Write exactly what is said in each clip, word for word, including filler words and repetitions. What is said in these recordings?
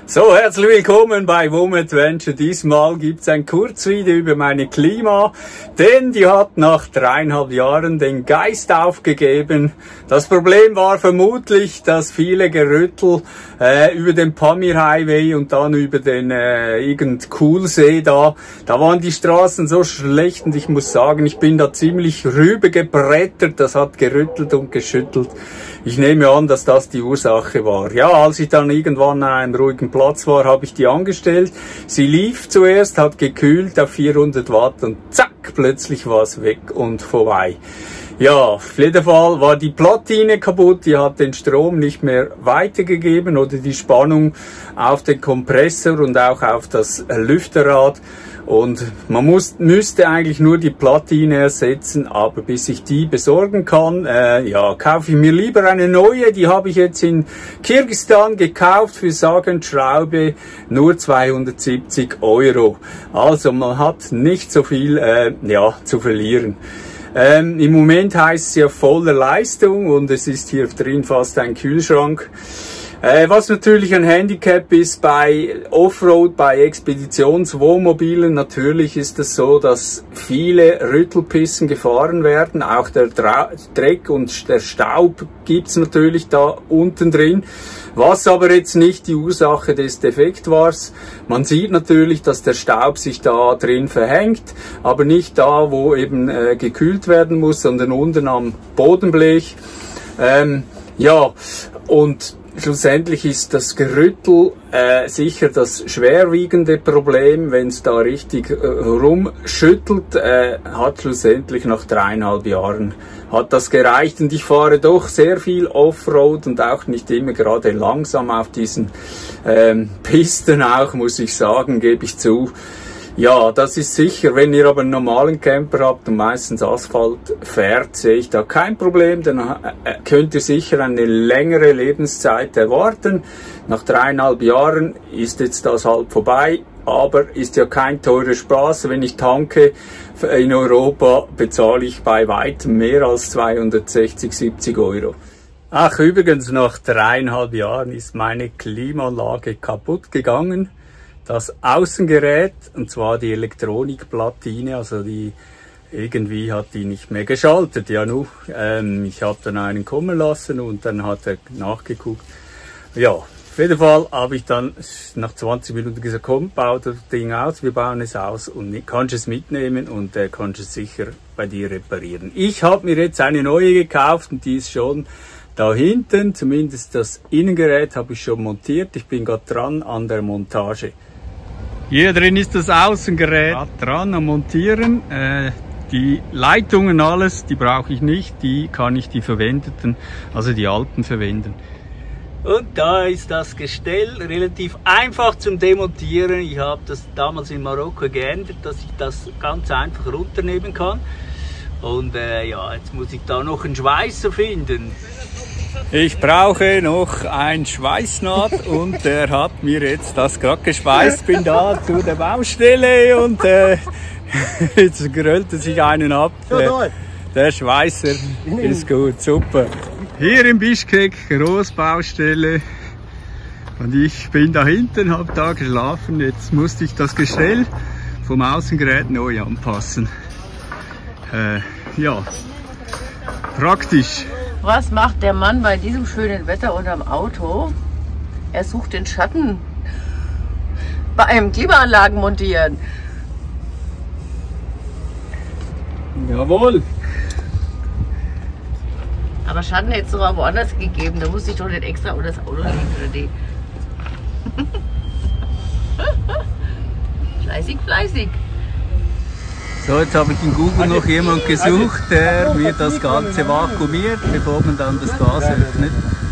So, herzlich willkommen bei WOMAdventure. Diesmal gibt's ein Kurzvideo über meine Klima, denn die hat nach dreieinhalb Jahren den Geist aufgegeben. Das Problem war vermutlich, dass viele Gerüttel äh, über den Pamir Highway und dann über den äh, irgend Kuhlsee da, da waren die Straßen so schlecht und ich muss sagen, ich bin da ziemlich rübergebrettert, das hat gerüttelt und geschüttelt. Ich nehme an, dass das die Ursache war. Ja, als ich dann irgendwann an einem ruhigen Platz war, habe ich die angestellt. Sie lief zuerst, hat gekühlt auf vierhundert Watt und zack, plötzlich war es weg und vorbei. Ja, auf jeden Fall war die Platine kaputt, die hat den Strom nicht mehr weitergegeben oder die Spannung auf den Kompressor und auch auf das Lüfterrad. Und man muss, müsste eigentlich nur die Platine ersetzen, aber bis ich die besorgen kann, äh, ja, kaufe ich mir lieber eine neue. Die habe ich jetzt in Kirgisistan gekauft für sage und schraube nur zweihundertsiebzig Euro. Also man hat nicht so viel äh, ja, zu verlieren. Ähm, Im Moment heißt es ja voller Leistung und es ist hier drin fast ein Kühlschrank. Äh, was natürlich ein Handicap ist bei Offroad, bei Expeditionswohnmobilen, natürlich ist es so, dass viele Rüttelpissen gefahren werden, auch der Dra Dreck und der Staub gibt's natürlich da unten drin, was aber jetzt nicht die Ursache des Defekts war. Man sieht natürlich, dass der Staub sich da drin verhängt, aber nicht da, wo eben äh, gekühlt werden muss, sondern unten am Bodenblech. Ähm, ja, und schlussendlich ist das Gerüttel äh, sicher das schwerwiegende Problem. Wenn es da richtig äh, rumschüttelt, äh, hat schlussendlich nach dreieinhalb Jahren hat das gereicht. Und ich fahre doch sehr viel Offroad und auch nicht immer gerade langsam auf diesen ähm, Pisten auch, muss ich sagen, gebe ich zu. Ja, das ist sicher. Wenn ihr aber einen normalen Camper habt und meistens Asphalt fährt, sehe ich da kein Problem. Dann könnt ihr sicher eine längere Lebenszeit erwarten. Nach dreieinhalb Jahren ist jetzt das halt vorbei. Aber ist ja kein teurer Spaß. Wenn ich tanke in Europa, bezahle ich bei weitem mehr als zweihundertsechzig, siebzig Euro. Ach, übrigens, nach dreieinhalb Jahren ist meine Klimaanlage kaputt gegangen. Das Außengerät, und zwar die Elektronikplatine, also die irgendwie hat die nicht mehr geschaltet. Ja, nu, ähm, ich habe dann einen kommen lassen und dann hat er nachgeguckt. Ja, auf jeden Fall habe ich dann nach zwanzig Minuten gesagt, komm, bau das Ding aus, wir bauen es aus und kannst es mitnehmen und äh, kannst es sicher bei dir reparieren. Ich habe mir jetzt eine neue gekauft und die ist schon da hinten, zumindest das Innengerät habe ich schon montiert. Ich bin gerade dran an der Montage. Hier drin ist das Außengerät dran am Montieren. Äh, die Leitungen, alles, die brauche ich nicht. Die kann ich die verwendeten, also die alten verwenden. Und da ist das Gestell relativ einfach zum Demontieren. Ich habe das damals in Marokko geändert, dass ich das ganz einfach runternehmen kann. Und äh, ja, jetzt muss ich da noch einen Schweißer finden. Ich brauche noch ein Schweißnaht und der hat mir jetzt das gerade geschweißt. Bin da zu der Baustelle und äh, jetzt grölte sich einen ab. Der, der Schweißer ist gut, super. Hier in Bischkek, Großbaustelle. Und ich bin da hinten, habe da geschlafen. Jetzt musste ich das Gestell vom Außengerät neu anpassen. Äh, ja, praktisch. Was macht der Mann bei diesem schönen Wetter unterm Auto? Er sucht den Schatten bei einem Klimaanlagen montieren. Jawohl. Aber Schatten hätte es doch auch woanders gegeben. Da musste ich doch nicht extra unter das Auto legen oder die. Fleißig, fleißig. So, jetzt habe ich in Google noch jemand gesucht, der mir das Ganze vakuumiert, bevor man dann das Gas öffnet.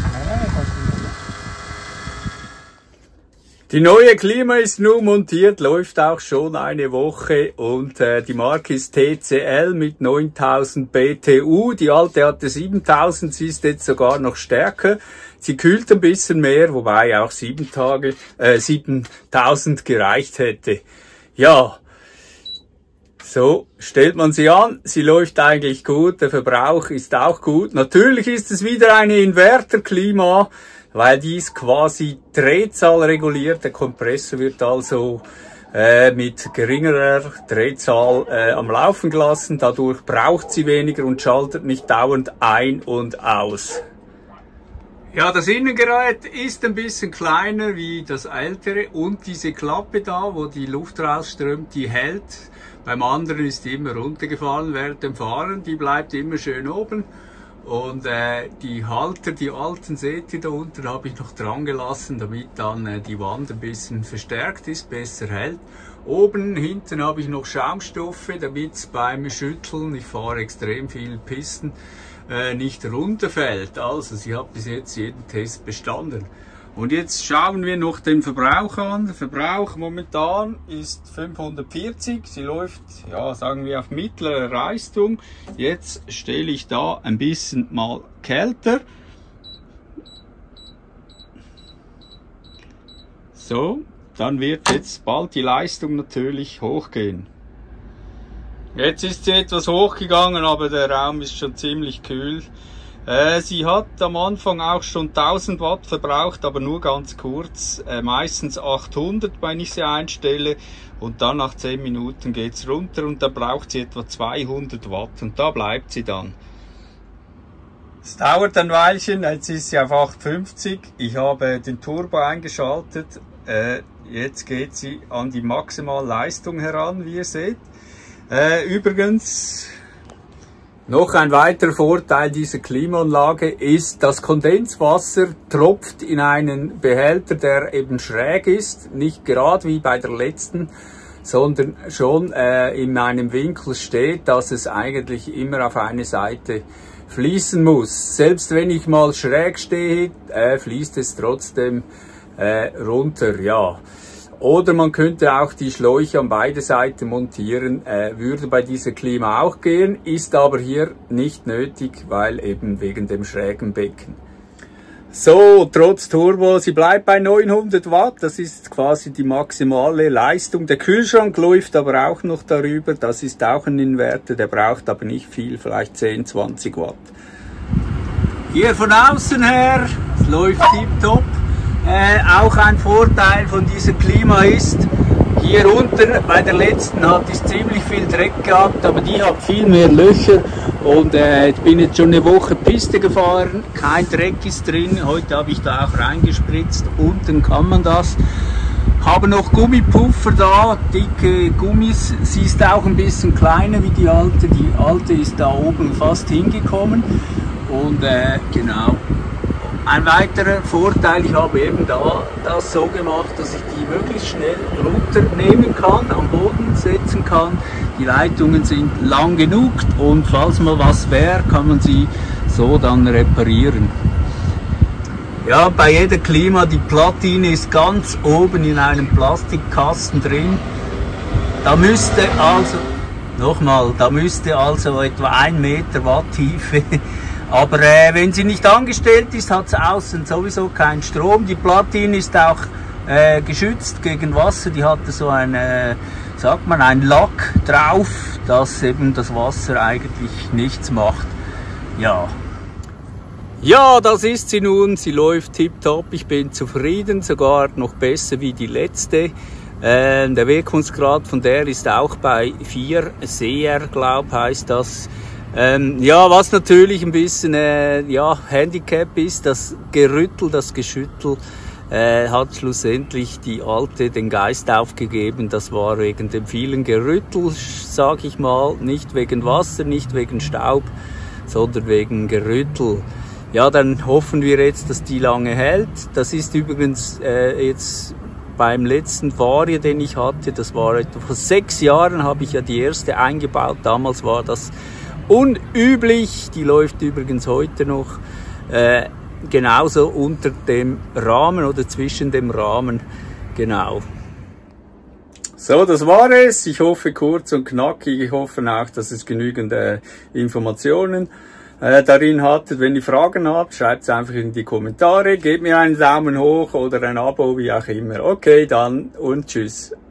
Die neue Klima ist nun montiert, läuft auch schon eine Woche und äh, die Marke ist T C L mit neuntausend B T U. Die alte hatte siebentausend, sie ist jetzt sogar noch stärker. Sie kühlt ein bisschen mehr, wobei auch sieben Tage, äh, siebentausend gereicht hätte. Ja. So stellt man sie an, sie läuft eigentlich gut, der Verbrauch ist auch gut. Natürlich ist es wieder eine Inverterklima, weil dies quasi Drehzahl reguliert. Der Kompressor wird also äh, mit geringerer Drehzahl äh, am Laufen gelassen. Dadurch braucht sie weniger und schaltet nicht dauernd ein und aus. Ja, das Innengerät ist ein bisschen kleiner wie das ältere und diese Klappe da, wo die Luft rausströmt, die hält. Beim anderen ist die immer runtergefallen während dem Fahren, die bleibt immer schön oben. Und äh, die Halter, die alten, seht ihr da unten, habe ich noch dran gelassen, damit dann äh, die Wand ein bisschen verstärkt ist, besser hält. Oben, hinten habe ich noch Schaumstoffe, damit es beim Schütteln, ich fahre extrem viel Pisten, äh, nicht runterfällt. Also sie hat bis jetzt jeden Test bestanden. Und jetzt schauen wir noch den Verbrauch an. Der Verbrauch momentan ist fünfhundertvierzig. Sie läuft, ja, sagen wir auf mittlerer Leistung. Jetzt stelle ich da ein bisschen mal kälter. So, dann wird jetzt bald die Leistung natürlich hochgehen. Jetzt ist sie etwas hochgegangen, aber der Raum ist schon ziemlich kühl. Äh, sie hat am Anfang auch schon tausend Watt verbraucht, aber nur ganz kurz. Äh, meistens achthundert, wenn ich sie einstelle. Und dann nach zehn Minuten geht's runter und da braucht sie etwa zweihundert Watt. Und da bleibt sie dann. Es dauert ein Weilchen, jetzt ist sie auf achthundertfünfzig. Ich habe den Turbo eingeschaltet. Äh, jetzt geht sie an die maximale Leistung heran, wie ihr seht. Äh, übrigens, noch ein weiterer Vorteil dieser Klimaanlage ist, das Kondenswasser tropft in einen Behälter, der eben schräg ist, nicht gerade wie bei der letzten, sondern schon äh, in einem Winkel steht, dass es eigentlich immer auf eine Seite fließen muss. Selbst wenn ich mal schräg stehe, äh, fließt es trotzdem äh, runter, ja. Oder man könnte auch die Schläuche an beide Seiten montieren, äh, würde bei dieser Klima auch gehen, ist aber hier nicht nötig, weil eben wegen dem schrägen Becken. So, trotz Turbo, sie bleibt bei neunhundert Watt, das ist quasi die maximale Leistung. Der Kühlschrank läuft aber auch noch darüber, das ist auch ein Inverter, der braucht aber nicht viel, vielleicht zehn, zwanzig Watt. Hier von außen her, es läuft tiptop. Äh, auch ein Vorteil von dieser Klima ist, hier unten bei der letzten hat es ziemlich viel Dreck gehabt, aber die hat viel mehr Löcher und äh, ich bin jetzt schon eine Woche Piste gefahren, kein Dreck ist drin, heute habe ich da auch reingespritzt, unten kann man das. Habe noch Gummipuffer da, dicke Gummis, sie ist auch ein bisschen kleiner wie die alte, die alte ist da oben fast hingekommen und äh, genau. Ein weiterer Vorteil, ich habe eben da das so gemacht, dass ich die möglichst schnell runternehmen kann, am Boden setzen kann. Die Leitungen sind lang genug und falls mal was wäre, kann man sie so dann reparieren. Ja, bei jeder Klima, die Platine ist ganz oben in einem Plastikkasten drin. Da müsste also, nochmal, da müsste also etwa ein Meter Watt Tiefe. Aber äh, wenn sie nicht angestellt ist, hat sie außen sowieso keinen Strom. Die Platine ist auch äh, geschützt gegen Wasser. Die hatte so ein, äh, sagt man, ein Lack drauf, dass eben das Wasser eigentlich nichts macht. Ja. Ja, das ist sie nun. Sie läuft tipptopp. Ich bin zufrieden, sogar noch besser wie die letzte. Äh, der Wirkungsgrad von der ist auch bei vier C R, glaube ich, heißt das. Ähm, ja, was natürlich ein bisschen äh, ja, Handicap ist, das Gerüttel, das Geschüttel äh, hat schlussendlich die alte den Geist aufgegeben. Das war wegen dem vielen Gerüttel, sag ich mal, nicht wegen Wasser, nicht wegen Staub, sondern wegen Gerüttel. Ja, dann hoffen wir jetzt, dass die lange hält. Das ist übrigens äh, jetzt beim letzten Vario, den ich hatte, das war etwa vor sechs Jahren, habe ich ja die erste eingebaut. Damals war das unüblich, die läuft übrigens heute noch äh, genauso unter dem Rahmen oder zwischen dem Rahmen, genau. So, das war es. Ich hoffe kurz und knackig. Ich hoffe auch, dass es genügend äh, Informationen äh, darin hattet. Wenn ihr Fragen habt, schreibt es einfach in die Kommentare. Gebt mir einen Daumen hoch oder ein Abo, wie auch immer. Okay, dann und tschüss.